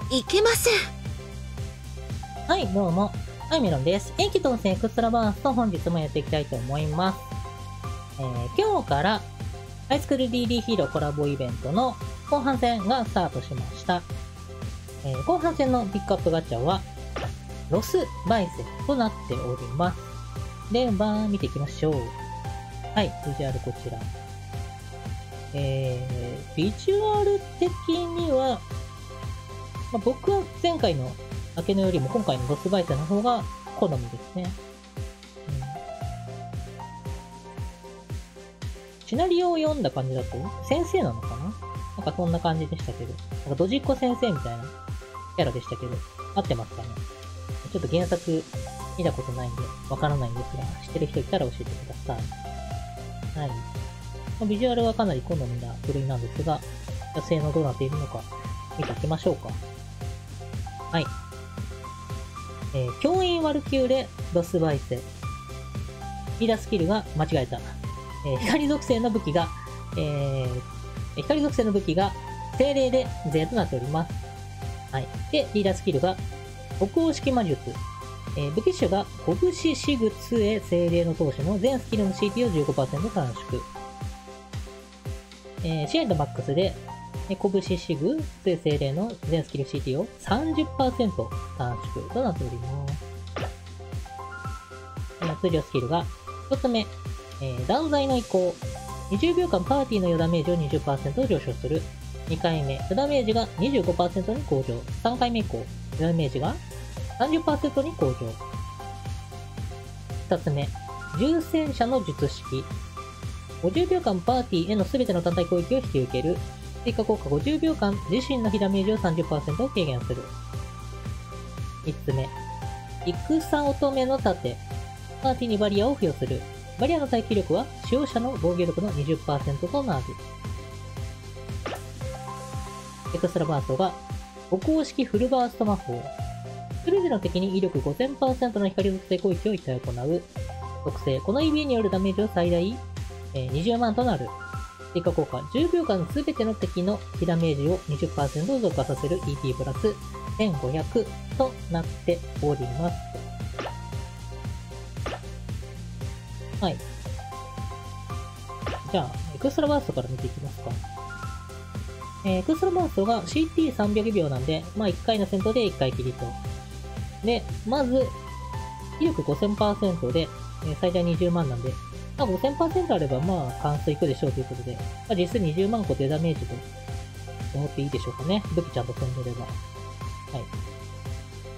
いけません。 はい、どうも。はい、メロンです。遠気当選エクストラバースト本日もやっていきたいと思います。今日からハイスクール DD ヒーローコラボイベントの後半戦がスタートしました。後半戦のピックアップガチャはロスバイセンとなっております。では、見ていきましょう。はい、ビジュアルこちら。ビジュアル的には、僕は前回の明けのよりも今回のロスバイセンの方が好みですね。シナリオを読んだ感じだと先生なのかな、なんかそんな感じでしたけど。なんかドジっ子先生みたいなキャラでしたけど、合ってますかね。ちょっと原作見たことないんでわからないんですが、知ってる人いたら教えてください。はい。ビジュアルはかなり好みな部類なんですが、性能どうなっているのか見ていきましょうか。はい。教員ワルキューレロスバイセ。リーダースキルが間違えた。光属性の武器が、光属性の武器が精霊で0となっております。はい。で、リーダースキルが北欧式魔術。武器種が拳死靴へ精霊の投手の全スキルの CT を 15% 短縮。試合とマックスで、拳死具杖精霊の全スキル CT を 30% 短縮となっております。通常スキルが、1つ目、断罪の移行。20秒間パーティーの余ダメージを 20% 上昇する。2回目、余ダメージが 25% に向上。3回目以降、余ダメージが 30% に向上。2つ目、重戦車の術式。50秒間パーティーへの全ての単体攻撃を引き受ける。追加効果50秒間自身の被ダメージを 30% を軽減する。3つ目、戦乙女の盾。パーティーにバリアを付与する。バリアの耐久力は使用者の防御力の 20% となる。エクストラバーストが歩行式フルバースト魔法。すべての敵に威力 5000% の光属性攻撃を1回行う。特性、この EB によるダメージを最大20万となる。追加効果、10秒間すべての敵の被ダメージを 20% 増加させる EP プラス1500となっております。はい。じゃあ、エクストラバーストから見ていきますか。エクストラバーストが CT300 秒なんで、1回の戦闘で1回きりと。で、まず、威力 5000% で、最大20万なんで、5000% あれば関数いくでしょうということで、実質20万個でダメージと思っていいでしょうかね。武器ちゃんと飛んでれば。はい。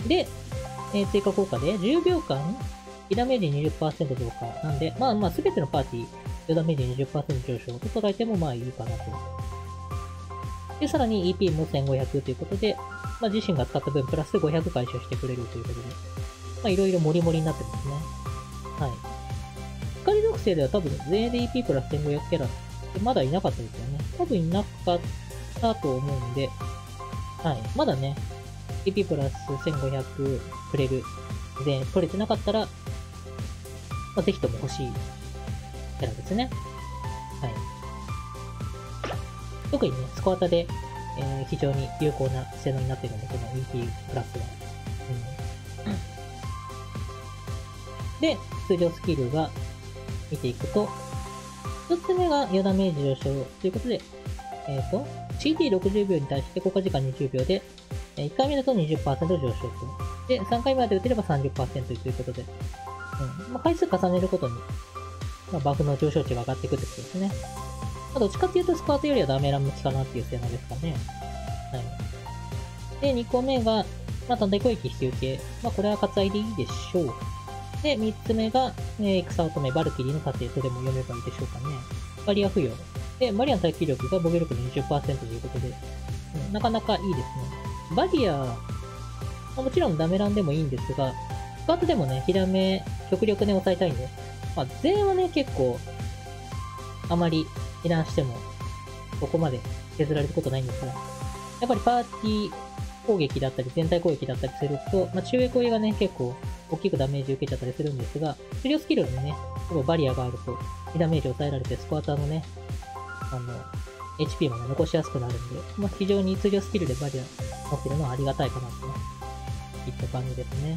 で、追加効果で10秒間、被ダメージ 20% 増加。なんで、すべてのパーティー、被ダメージ 20% 上昇と捉えてもいいかなと。で、さらに EP も1500ということで、自身が使った分プラス500回収してくれるということで、いろいろモリモリになってますね。はい。光属性では多分全員で EP プラス1500キャラってまだいなかったですよね。多分いなかったと思うんで、はい。まだね、EP プラス1500くれるで取れてなかったら、ぜひとも欲しいキャラですね。はい。特にね、スコアタで、非常に有効な性能になっているので、この EP プラスは。で、通常スキルが見ていくと、一つ目が余ダメージ上昇ということで、CT60 秒に対して効果時間20秒で、1回目だと 20% 上昇と。で、3回目まで打てれば 30% ということで、回数重ねることに、バフの上昇値が上がっていくってことですね。どっちかっていうとスクワットよりはダメラ向きかなっていう性能ですかね。はい。で、2個目が、単体攻撃引き受け。これは割愛でいいでしょう。で、3つ目が、戦乙女バルキリーの盾とでも読めばいいでしょうかね。バリア付与。で、バリアの耐久力が防御力の 20% ということで、なかなかいいですね。バリア、もちろんダメランでもいいんですが、スクワットでもね、火ダメ、極力ね、抑えたいんで、全はね、結構、あまり被弾しても、ここまで削られることないんですが、やっぱりパーティー攻撃だったり、全体攻撃だったりすると、中衛攻撃がね、結構、大きくダメージ受けちゃったりするんですが、治療スキルにね、バリアがあると、被ダメージを抑えられて、スコアターのね、 HP もね、残しやすくなるんで、非常に通常スキルでバリア持ってるのはありがたいかなといった感じですね。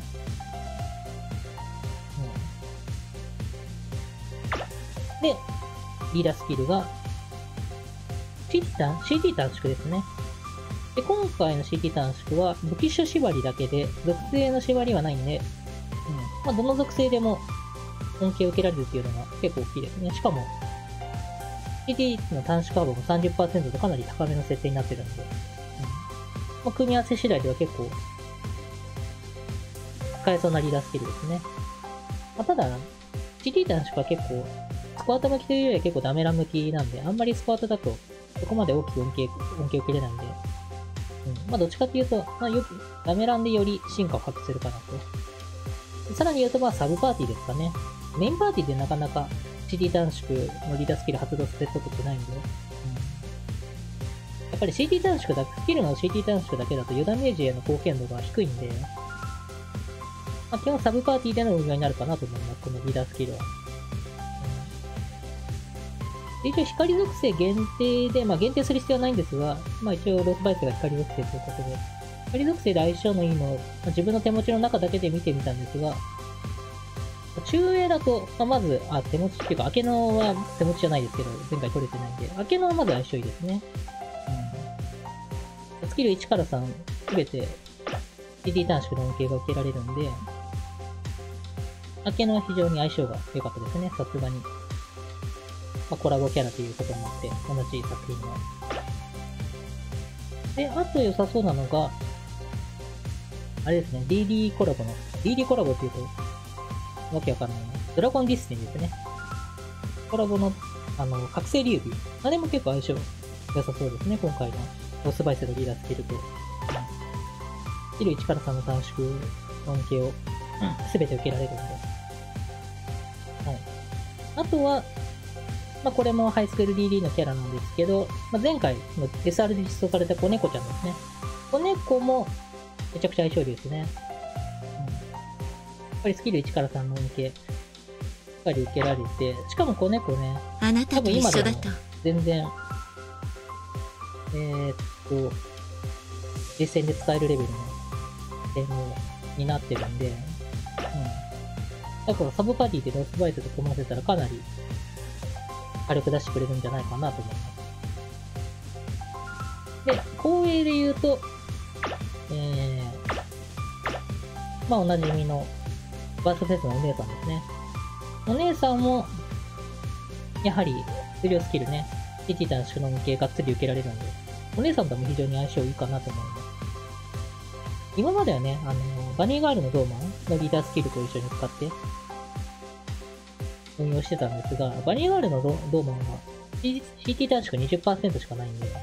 で、リーダースキルが、CT 短縮ですね。で、今回の CT 短縮は武器種縛りだけで、属性の縛りはないんで、どの属性でも恩恵を受けられるっていうのが結構大きいですね。しかも、CT の短縮幅も 30% とかなり高めの設定になってるんで、組み合わせ次第では結構、使えそうなリーダースキルですね。ただ、CT 短縮は結構、スクワット向きというよりは結構ダメラ向きなんで、あんまりスクワットだと、そこまで大きく恩恵を受けれないんで、どっちかっていうと、ダメランでより進化を発揮するかなと。さらに言うと、サブパーティーですかね。メインパーティーでなかなか CT 短縮のリーダースキル発動させることってないんで、やっぱり CT 短縮だけ、スキルの CT 短縮だけだと余ダメージへの貢献度が低いんで、基本サブパーティーでの運用になるかなと思います、このリーダースキルは。一応光属性限定で、限定する必要はないんですが、一応ロスバイスが光属性ということで、光属性で相性のいいのを、自分の手持ちの中だけで見てみたんですが、中衛だと、まず、手持ちっていうか、明けのは手持ちじゃないですけど、前回取れてないんで、明けのはまず相性いいですね。スキル1から3、すべて CT 短縮の恩恵が受けられるんで、明けのは非常に相性が良かったですね、さすがに。コラボキャラということもあって、同じ作品の。で、あと良さそうなのが、あれですね、DD コラボっていうと、わけわかんないな。ドラゴンディスティニーですね。コラボの、覚醒竜尾。あれも結構相性良さそうですね、今回の。ロスバイスのリーダースキルと。スキル1から3の短縮の恩恵を、すべて受けられるんで。はい。あとは、これもハイスクール DD のキャラなんですけど、前回の SR で実装された子猫ちゃんですね。子猫もめちゃくちゃ相性いいですね。やっぱりスキル1から3の恩恵、しっかり受けられて、しかも子猫ね、 あなたと一緒だと。 全然、実戦で使えるレベルの点になってるんで、だからサブパーティーでロスバイトと組ませたらかなり火力出してくれるんじゃないかなと思います。で、後衛で言うと、おなじみのバーストフェスのお姉さんですね。お姉さんも、やはり、通常スキルね、CT 短縮の恩恵がっつり受けられるんで、お姉さんとも非常に相性いいかなと思います。今まではね、バニーガールのドーマンのリーダースキルと一緒に使って、運用してたんですが、バニーガールのドーマンは CT 短縮 20% しかないんで、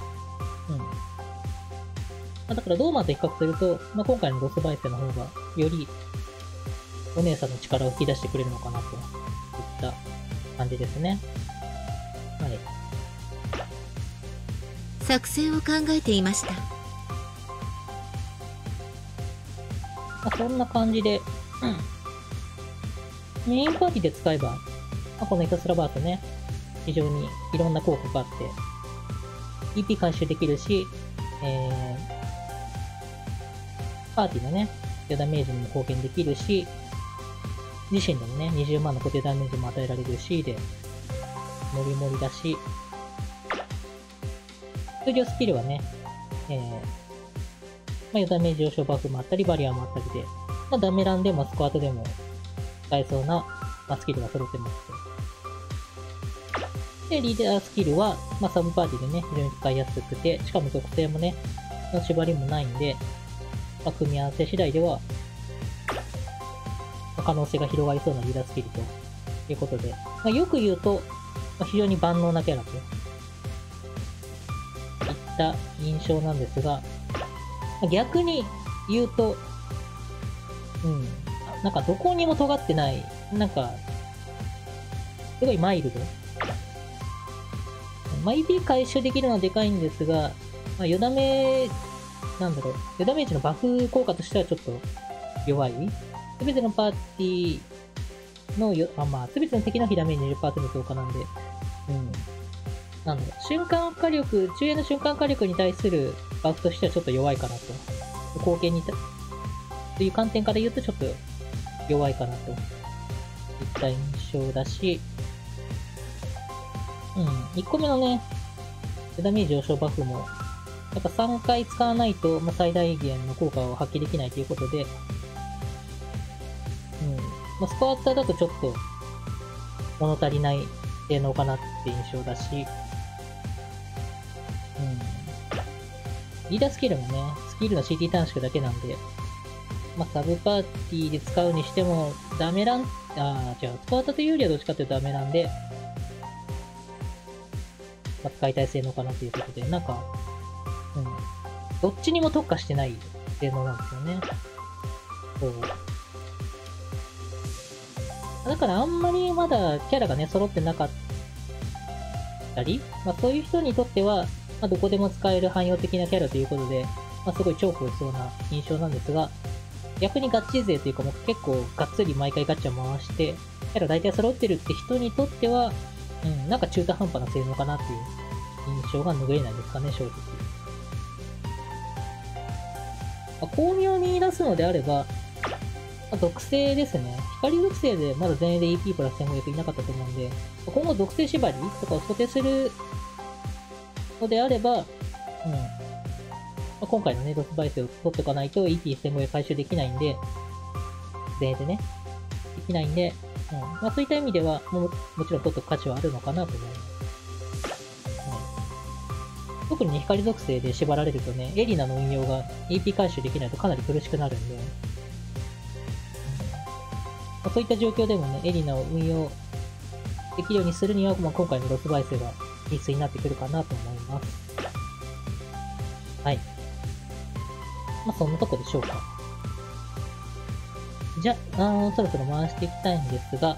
だからドーマンと比較すると、今回のロスバイスの方が、より、お姉さんの力を引き出してくれるのかなといった感じですね。はい。 作戦を考えていました。 そんな感じで、メインパーティーで使えば、このエクストラバーストね、非常にいろんな効果があって、EP 回収できるし、パーティーのね、ダメージにも貢献できるし、自身でもね、20万の固定ダメージも与えられるし、で、モリモリだし、通常スキルはね、ダメージ上昇バフもあったり、バリアもあったりで、ダメランでもスクワットでも使えそうな、スキルが揃ってます。で、リーダースキルは、サブパーティーでね、非常に使いやすくて、しかも属性もね、の縛りもないんで、組み合わせ次第では、可能性が広がりそうなリーダースキルということで、よく言うと、非常に万能なキャラといった印象なんですが、逆に言うと、どこにも尖ってない、すごいマイルド。EP 回収できるのはでかいんですが、余ダメ、余ダメージのバフ効果としてはちょっと弱い。すべてのパーティーのすべての敵の被ダメージ 20% 増加なんで、 なんだろう、瞬間火力、中衛の瞬間火力に対するバフとしてはちょっと弱いかなと。貢献にという観点から言うとちょっと弱いかなといった印象だし、1個目のね、ダメージ上昇バフも、やっぱ3回使わないと、最大限の効果を発揮できないということで、スパータだとちょっと物足りない性能かなって印象だし、リーダースキルもね、スキルの CT 短縮だけなんで、サブパーティーで使うにしても、ダメラン、スパータというよりはどっちかというとダメなんで、使いたい性能かなということで、なんか、どっちにも特化してない性能なんですよね。そう。だからあんまりまだキャラがね、揃ってなかったり、そういう人にとっては、どこでも使える汎用的なキャラということで、すごい重宝しそうな印象なんですが、逆にガチ勢というかもう結構がっつり毎回ガチャ回して、キャラ大体揃ってるって人にとっては、なんか中途半端な性能かなっていう印象が拭えないですかね、正直。巧妙に言い出すのであれば、属性ですね。光属性でまだ前衛で EP プラス1500いなかったと思うんで、今後属性縛りとかを想定するのであれば、今回のね、ロスバイスを取っておかないと EP1500 回収できないんで、前衛でね、できないんで、そういった意味では、もちろん取っておく価値はあるのかなと思います。特にね、光属性で縛られるとね、エリナの運用が EP 回収できないとかなり苦しくなるんで、そういった状況でもね、エリナを運用できるようにするには、今回のロスバイスが必須になってくるかなと思います。はい。そんなとこでしょうか。じゃあ、そろそろ回していきたいんですが、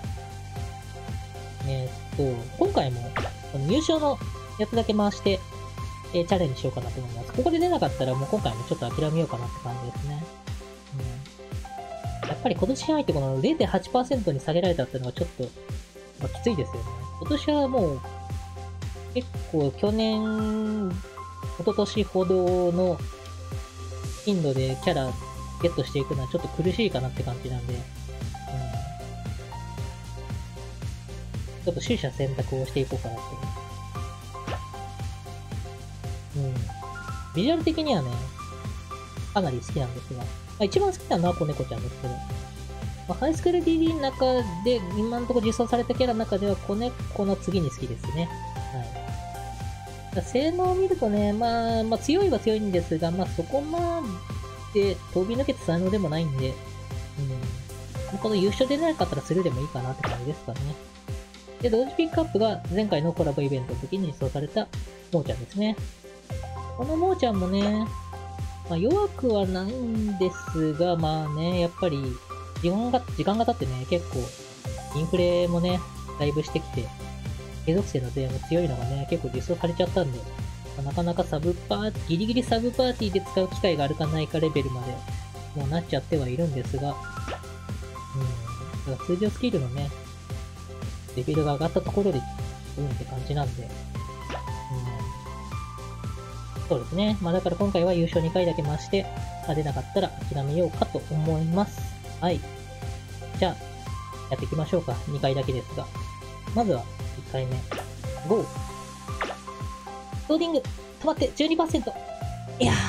今回も、優勝のやつだけ回して、チャレンジしようかなと思います。ここで出なかったらもう今回もちょっと諦めようかなって感じですね。やっぱり今年入ってこの 0.8% に下げられたっていうのがちょっと、きついですよね。今年はもう、結構去年、一昨年ほどの頻度でキャラゲットしていくのはちょっと苦しいかなって感じなんで、ちょっと取捨選択をしていこうかなと。ビジュアル的にはね、かなり好きなんですが、一番好きなのは子猫ちゃんですけど、ハイスクール DD の中で、今のところ実装されたキャラの中では子猫の次に好きですね。はい。性能を見るとね、強いは強いんですが、そこまで飛び抜けて才能でもないんで、この優勝でなかったらスルーでもいいかなって感じですかね。で、同時ピックアップが前回のコラボイベントの時に実装されたモーちゃんですね。このモーちゃんもね、弱くはないんですが、やっぱり時間が経ってね、結構インフレもね、だいぶしてきて、継続性の税も強いのがね、結構実装されちゃったんで、なかなかギリギリサブパーティーで使う機会があるかないかレベルまでもうなっちゃってはいるんですが、だから通常スキルのね、レベルが上がったところで、って感じなんで、そうですね。だから今回は優勝2回だけ回して、出なかったら諦めようかと思います。はい。じゃあ、やっていきましょうか。2回だけですが。まずは、1回目。GO! ローディング止まって 12%! いや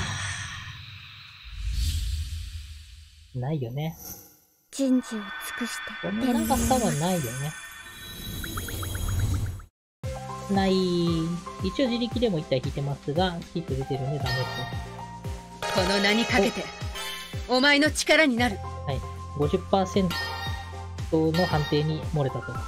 ー。ないよね。 人事を尽くして。 この長さはないよね。ない。一応自力でも1体引いてますが、スキップ出てるんでダメと。 この名にかけて、お前の力になる。 はい。50% の判定に漏れたと。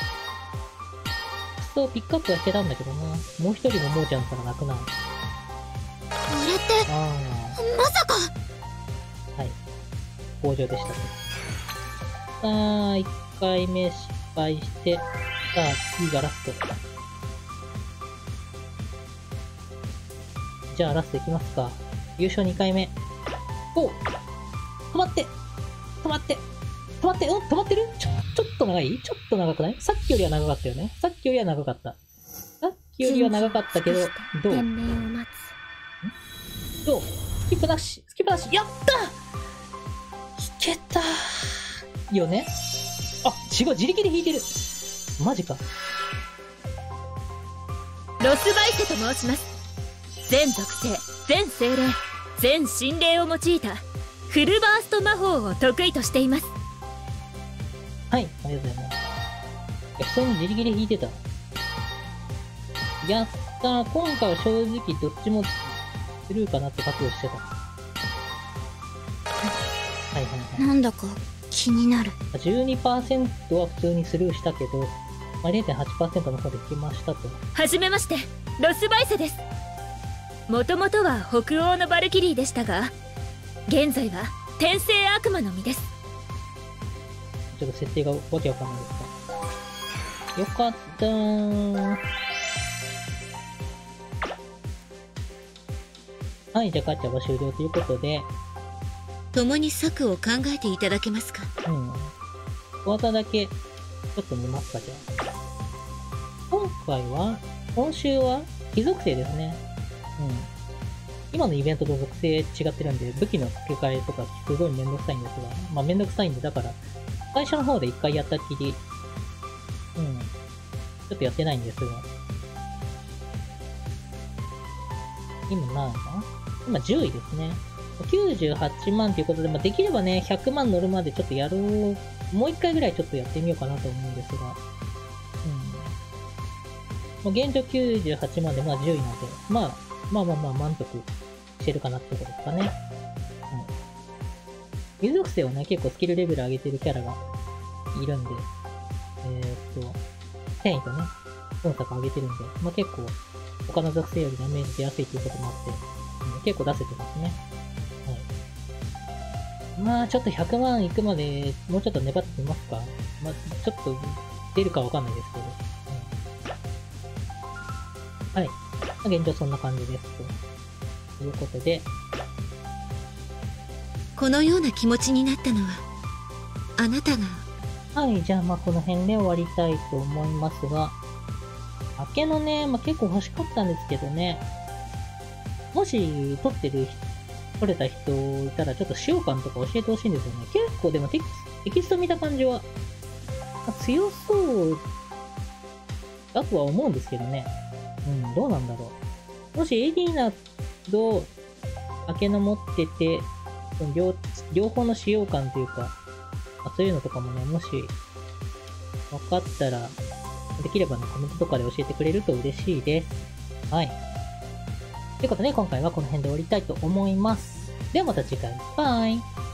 そう、ピックアップはしてたんだけどな。もう一人のモーちゃんから泣くな。これって、まさか。 はい。工場でしたと。さあ、1回目失敗して、さあ、次がラスト。じゃあラストいきますか。優勝2回目。お！止まって！止まって！止まって！止まってる？ちょっと長い？ちょっと長くない？さっきよりは長かったよね。さっきよりは長かった。さっきよりは長かったけど、どう天命を待つ。 どうスキップなしやったいけたよね。あ、違う、自力で引いてる。マジか。 ロスバイセと申します。全属性、全精霊、全心霊を用いたフルバースト魔法を得意としています。 はい、ありがとうございます。普通に自力で引いてた。やったー。今回は正直どっちもスルーかなって覚悟してた。はいはいはい。 なんだか気になる。 12% は普通にスルーしたけど、まあ、0.8% の方で来ましたと。 はじめまして、ロスバイセです。もともとは北欧のバルキリーでしたが、現在は天聖悪魔の身です。 ちょっと設定がわけわかんないですか。よかったー。はい、じゃあガチャは終了ということで、 共に策を考えていただけますか。 技だけ、ちょっと見ますか、じゃあ。今週は、非属性ですね。今のイベントと属性違ってるんで、武器の付け替えとかすごいめんどくさいんですが、まあめんどくさいんで、だから、最初の方で一回やったきり、ちょっとやってないんですが、今何位だ？今10位ですね。98万ということで、まあ、できればね、100万乗るまでちょっとやろう、もう一回ぐらいちょっとやってみようかなと思うんですが、まあ、現状98万で、まあ10位なんで、まあ満足してるかなってことですかね。有属性はね、結構スキルレベル上げてるキャラがいるんで、転移とね、本作上げてるんで、まあ結構、他の属性よりダメージ出やすいということもあって、結構出せてますね。まあちょっと100万いくまで、もうちょっと粘ってみますか。まあちょっと出るかわかんないですけど。はい。現状そんな感じです。ということで。 このような気持ちになったのは、あなたが。 はい、じゃあまあこの辺で終わりたいと思いますが、明けのね、まあ結構欲しかったんですけどね、もし取れた人いたらちょっと使用感とか教えてほしいんですよね。結構でもテキスト見た感じは、まあ、強そうだとは思うんですけどね。どうなんだろう。もしエディなど、明けの持ってて、両方の使用感というか、まあ、そういうのとかもね、もし、分かったら、できればね、コメントとかで教えてくれると嬉しいです。はい。ということで、今回はこの辺で終わりたいと思います。ではまた次回。バイ。